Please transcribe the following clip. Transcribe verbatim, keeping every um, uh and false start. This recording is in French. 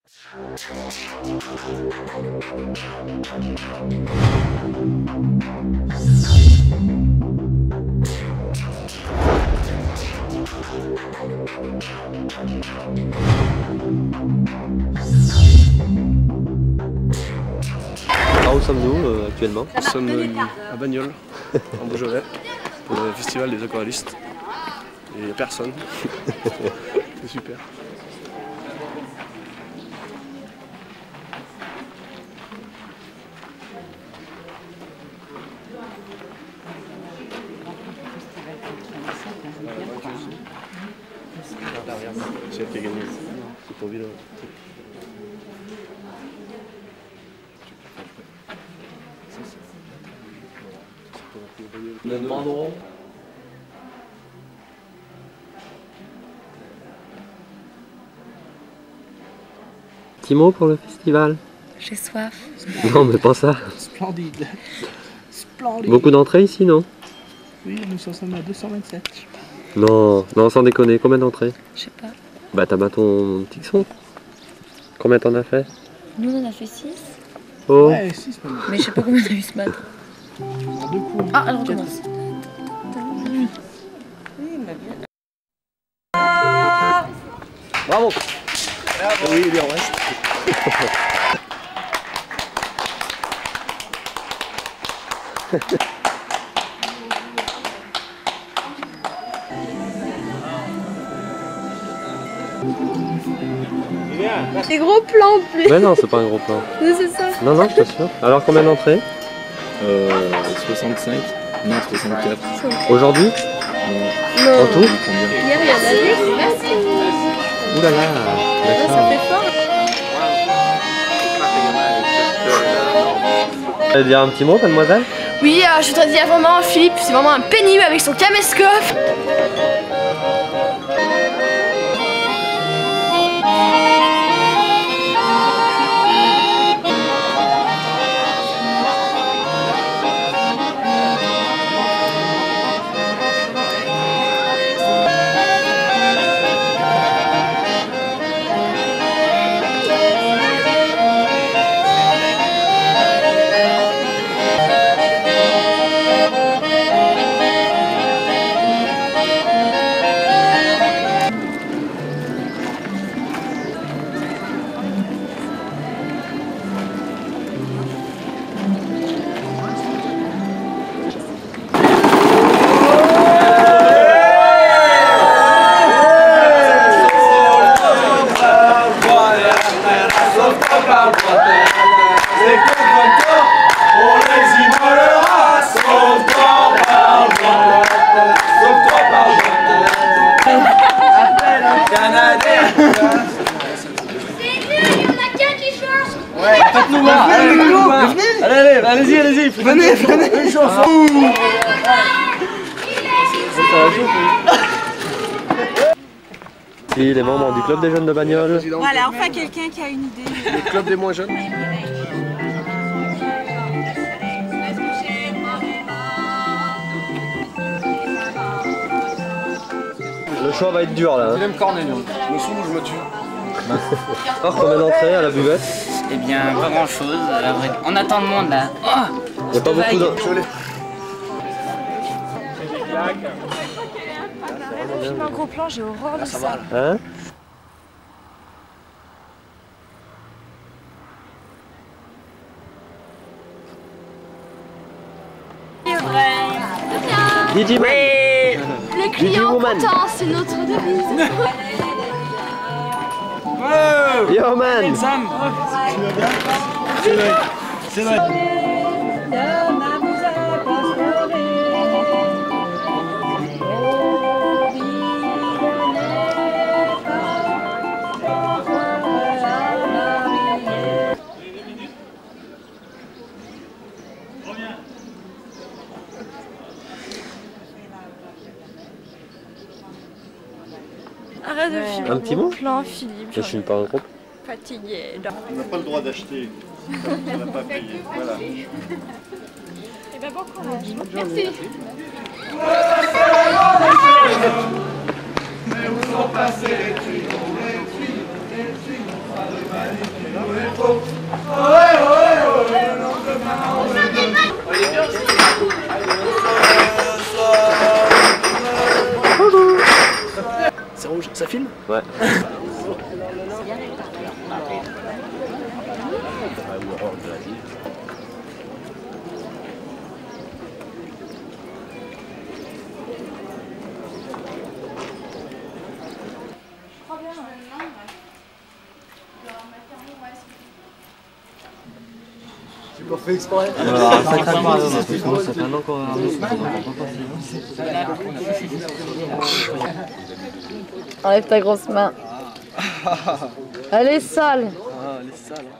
Alors où sommes-nous euh, actuellement? Nous sommes euh, à Bagnols, en Beaujolais, pour le festival des aquarellistes. Et il n'y a personne. C'est super. C'est elle qui a gagné. C'est pour Villa. Le banderon. Petit mot pour le festival? J'ai soif. Non mais pas ça. Splendide. Splendide. Beaucoup d'entrées ici, non? Oui, nous sommes à deux cent vingt-sept. Non, non, sans déconner, combien d'entrées? Je sais pas. Bah t'as battu ton petit son. Combien t'en as fait? Nous on en a fait six. Oh. Ouais, six, c'est pas mal. Mais je sais pas combien on a eu ce matin. En deux coups. Ah, alors on commence. Bravo. Oui, il est en reste. Des gros plans en plus. Mais non, c'est pas un gros plan. Oui, c'est ça. Non, non, je t'assure. Alors combien d'entrées? Euh, soixante-cinq, non soixante-quatre. Aujourd'hui? Non. En tout? Hier, il y en a eu. Merci. Ouh là là. Ouais, ça D'accord. fait fort. Vous allez dire un petit mot, mademoiselle? Oui, euh, je voudrais dire vraiment, Philippe, c'est vraiment un pénible avec son caméscope. Faites-nous voir. Allez, allez, allez-y, allez-y. Venez, venez. Une chanson. Si, les membres du club des jeunes de Bagnols. Voilà, enfin quelqu'un qui a une idée. Le club des moins jeunes. Le choix va être dur là. Hein. Willem Cornelion. Le son où je me tue. Alors combien d'entrées à la buvette? Eh bien, pas grand chose. On attend le monde là. Oh, Il n'y a pas beaucoup d'entrées. Je fais un gros plan, j'ai horreur de ça. Hein? Didi Man. Le client content, c'est notre devise. Yo man. C'est vrai. Arrête de filmer. Un petit mot? Plan, Philippe. Je suis pas un groupe. Fatigué. On n'a pas le droit d'acheter. On n'a pas payé. Voilà. Eh bien, bon courage. Merci. Mais où sont passés les tuyaux, les tuyaux, les tuyaux. C'est rouge, ça filme? Ouais. Tu m'as fait exprès. Alors, ça t'a pas, ça fait un an qu'on a un Enlève ta grosse main. Elle est sale. Ah, elle est sale.